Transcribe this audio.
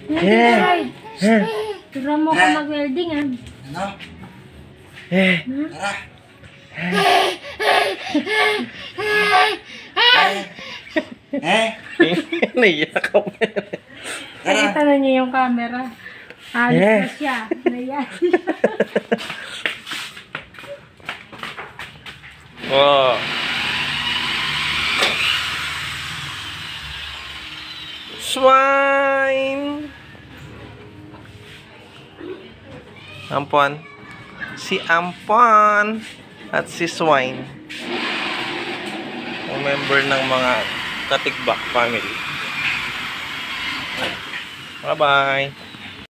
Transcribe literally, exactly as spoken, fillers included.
Eh. Tira mo ko mag-welding ah. Ano? Eh. Tara. Eh? Naiyak ako. Nakita na niya yung camera. Alis Eh. na siya. Naiyak. Wow. Swine. Ampon. Si Ampon at si Swine. Ang member ng mga Katigbak family. Bye-bye.